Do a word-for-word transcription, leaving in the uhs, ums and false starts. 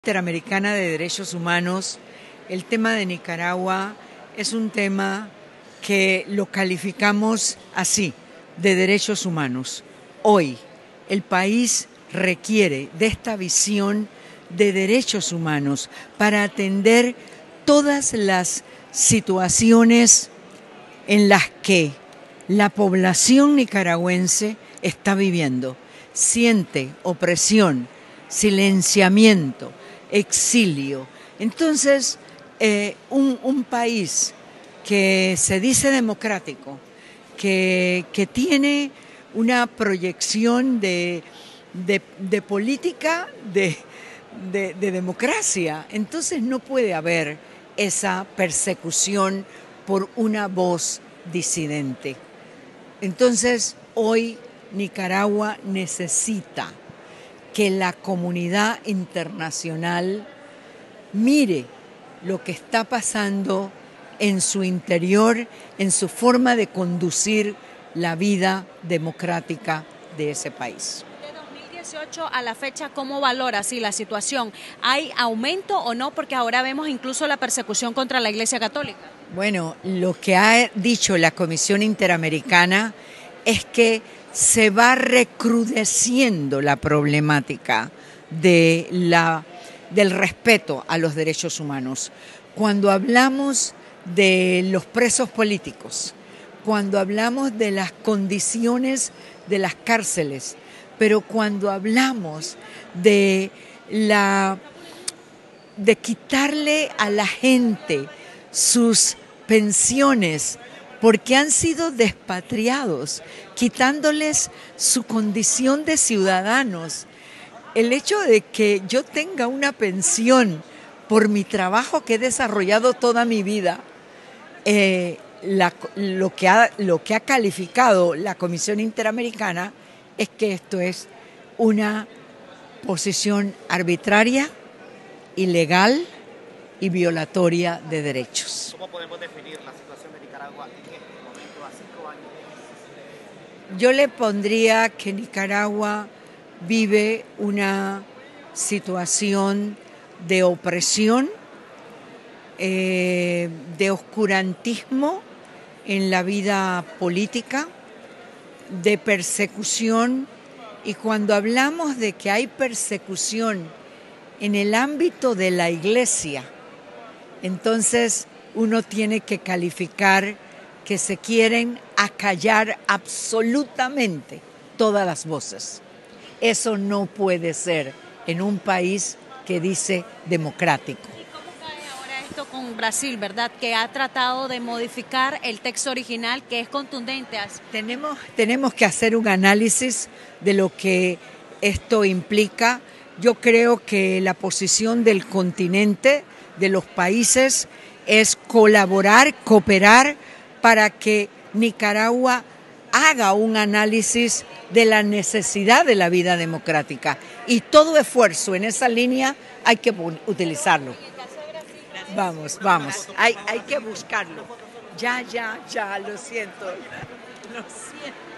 Interamericana de Derechos Humanos, el tema de Nicaragua es un tema que lo calificamos así, de derechos humanos. Hoy el país requiere de esta visión de derechos humanos para atender todas las situaciones en las que la población nicaragüense está viviendo. Siente opresión, silenciamiento, exilio. Entonces, eh, un, un país que se dice democrático, que, que tiene una proyección de, de, de política, de, de, de democracia, entonces no puede haber esa persecución por una voz disidente. Entonces, hoy Nicaragua necesita que la comunidad internacional mire lo que está pasando en su interior, en su forma de conducir la vida democrática de ese país. De dos mil dieciocho a la fecha, ¿cómo valora sí, la situación? ¿Hay aumento o no? Porque ahora vemos incluso la persecución contra la Iglesia Católica. Bueno, lo que ha dicho la Comisión Interamericana es que se va recrudeciendo la problemática de la, del respeto a los derechos humanos. Cuando hablamos de los presos políticos, cuando hablamos de las condiciones de las cárceles, pero cuando hablamos de, la, de quitarle a la gente sus pensiones, porque han sido despatriados, quitándoles su condición de ciudadanos. El hecho de que yo tenga una pensión por mi trabajo que he desarrollado toda mi vida, eh, la, lo, que ha, lo que ha calificado la Comisión Interamericana es que esto es una posición arbitraria, ilegal y violatoria de derechos. ¿Cómo podemos definir la situación de Nicaragua en este momento, a cinco años? Yo le pondría que Nicaragua vive una situación de opresión, eh, de oscurantismo en la vida política, de persecución, y cuando hablamos de que hay persecución en el ámbito de la iglesia, entonces uno tiene que calificar que se quieren acallar absolutamente todas las voces. Eso no puede ser en un país que dice democrático. ¿Y cómo cae ahora esto con Brasil, verdad? Que ha tratado de modificar el texto original, que es contundente. Tenemos, tenemos que hacer un análisis de lo que esto implica. Yo creo que la posición del continente, de los países, es colaborar, cooperar para que Nicaragua haga un análisis de la necesidad de la vida democrática. Y todo esfuerzo en esa línea hay que utilizarlo. Vamos, vamos, hay, hay que buscarlo. Ya, ya, ya, lo siento. Lo siento.